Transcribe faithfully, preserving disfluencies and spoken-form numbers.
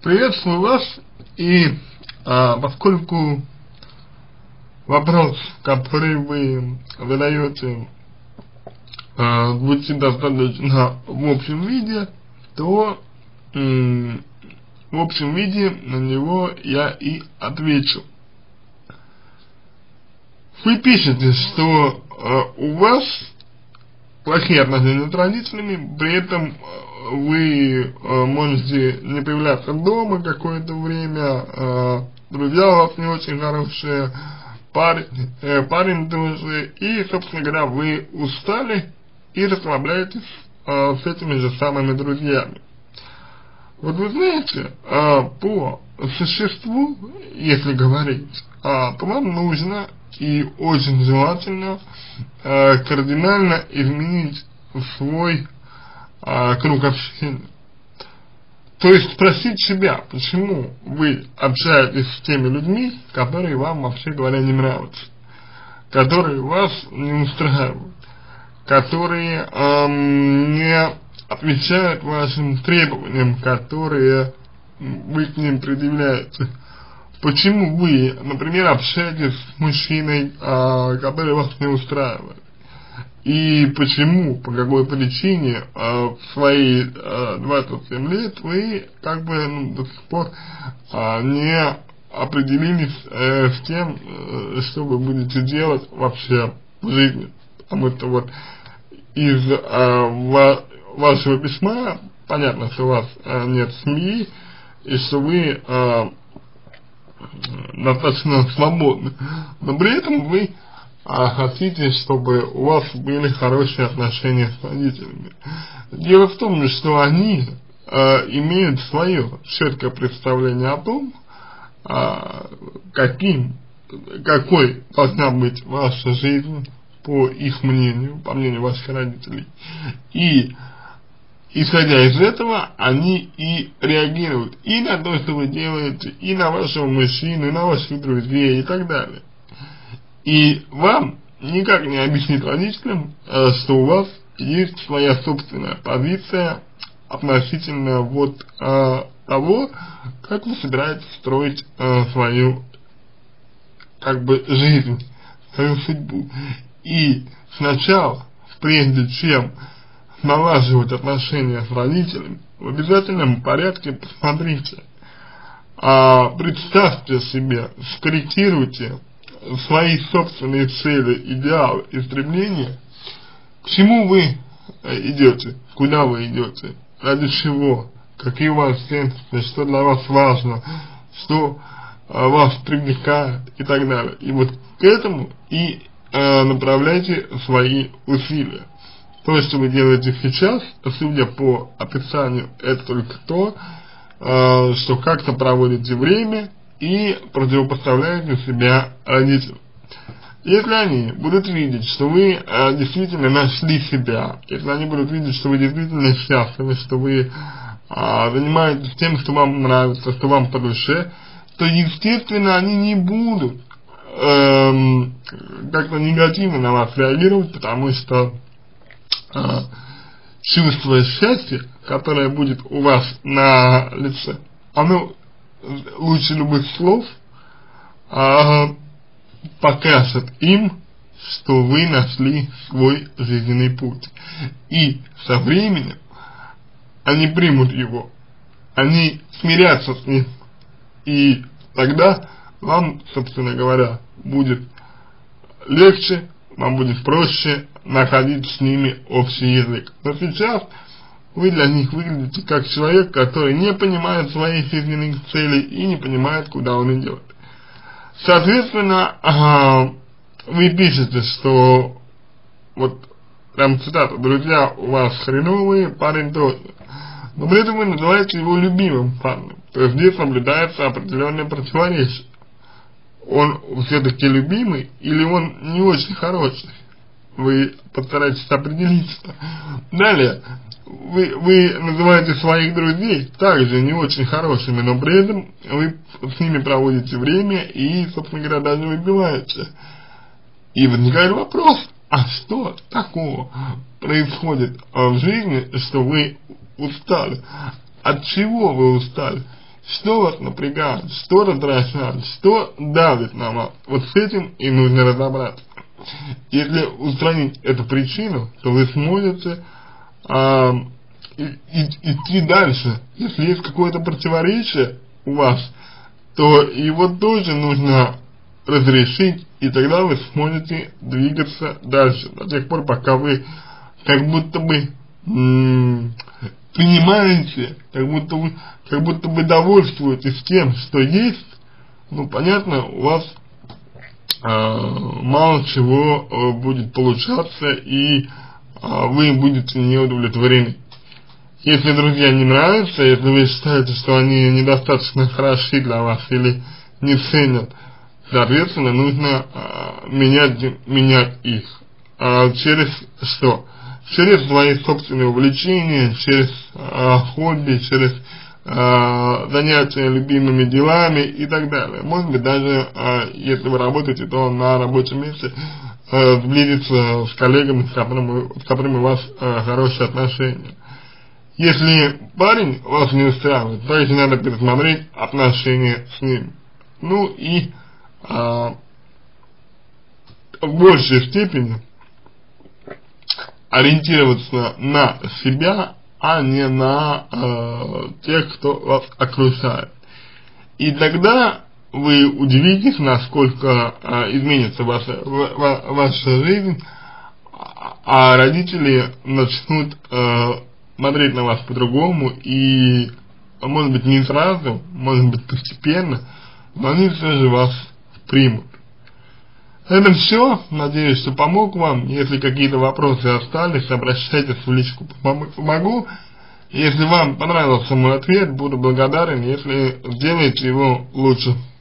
Приветствую вас, и а, поскольку вопрос, который вы задаете, а, звучит достаточно в общем виде, то м, в общем виде на него я и отвечу. Вы пишете, что а, у вас плохие отношения с родителями, при этом вы э, можете не появляться дома какое-то время, э, друзья у вас не очень хорошие, парень, э, парень тоже, и, собственно говоря, вы устали и расслабляетесь э, с этими же самыми друзьями. Вот вы знаете, э, по существу, если говорить, э, то вам нужно и очень желательно э, кардинально изменить свой э, круг общения. То есть спросить себя, почему вы общаетесь с теми людьми, которые вам, вообще говоря, не нравятся, которые вас не устраивают, которые эм, не отвечают вашим требованиям, которые вы к ним предъявляете. Почему вы, например, общаетесь с мужчиной, а, который вас не устраивает? И почему, по какой причине а, в свои а, двадцать семь лет вы как бы ну, до сих пор а, не определились э, с тем, э, что вы будете делать вообще в жизни? Потому что вот из а, ва вашего письма понятно, что у вас а, нет семьи, и что вы а, достаточно свободны, но при этом вы а, хотите, чтобы у вас были хорошие отношения с родителями. Дело в том, что они а, имеют свое четкое представление о том, а, каким, какой должна быть ваша жизнь по их мнению, по мнению ваших родителей. И исходя из этого, они и реагируют и на то, что вы делаете, и на вашего мужчину, и на ваших друзей, и так далее. И вам никак не объяснить родителям, что у вас есть своя собственная позиция относительно вот а, того, как вы собираетесь строить а, свою как бы жизнь, свою судьбу. И сначала, прежде чем налаживать отношения с родителями, в обязательном порядке посмотрите, а, представьте себе, скорректируйте свои собственные цели, идеалы и стремления, к чему вы идете, куда вы идете, ради чего, какие у вас ценности, что для вас важно, что а, вас привлекает и так далее. И вот к этому и а, направляйте свои усилия. То, что вы делаете сейчас, судя по описанию, это только то, э, что как-то проводите время и противопоставляете себя родителям. Если они будут видеть, что вы э, действительно нашли себя, если они будут видеть, что вы действительно счастливы, что вы э, занимаетесь тем, что вам нравится, что вам по душе, то, естественно, они не будут э, как-то негативно на вас реагировать, потому что чувство счастья, которое будет у вас на лице, оно лучше любых слов а, покажет им, что вы нашли свой жизненный путь. И со временем они примут его, они смирятся с ним, и тогда вам, собственно говоря, будет легче, вам будет проще находить с ними общий язык. Но сейчас вы для них выглядите как человек, который не понимает своих жизненных целей и не понимает, куда он идет. Соответственно, ага, вы пишете, что вот прям цитата: друзья у вас хреновые, парень тоже. Но при этом вы называете его любимым парнем. То есть здесь наблюдается определенное противоречие. Он все-таки любимый или он не очень хороший? Вы постарайтесь определиться. Далее, вы, вы называете своих друзей также не очень хорошими, но при этом вы с ними проводите время и, собственно говоря, даже выбиваете. И возникает вопрос, а что такого происходит в жизни, что вы устали? От чего вы устали? что вас напрягает, что раздражает, что давит на вас. Вот с этим и нужно разобраться. Если устранить эту причину, то вы сможете а, и, и, идти дальше. Если есть какое-то противоречие у вас, то его тоже нужно разрешить, и тогда вы сможете двигаться дальше, до тех пор, пока вы как будто бы м- принимаете, как будто вы, как будто бы довольствуетесь тем, что есть. Ну, понятно, у вас э, мало чего э, будет получаться, и э, вы будете не удовлетворены. Если друзья не нравятся, если вы считаете, что они недостаточно хороши для вас или не ценят, соответственно, нужно э, менять, менять их. А через что? Через свои собственные увлечения, через э, хобби, через э, занятия любимыми делами и так далее. Может быть, даже э, если вы работаете, то на рабочем месте э, сблизиться с коллегами, с которыми, с которыми у вас э, хорошие отношения. Если парень вас не устраивает, то еще надо пересмотреть отношения с ним. Ну и а, в большей степени ориентироваться на себя, а не на а, тех, кто вас окружает. И тогда вы удивитесь, насколько а, изменится ваша, ва, ваша жизнь, а родители начнут а, смотреть на вас по-другому, и, может быть, не сразу, может быть, постепенно, но они все же вас примут. Это все. Надеюсь, что помог вам. Если какие-то вопросы остались, обращайтесь в личку, помогу. Если вам понравился мой ответ, буду благодарен, если сделаете его лучше.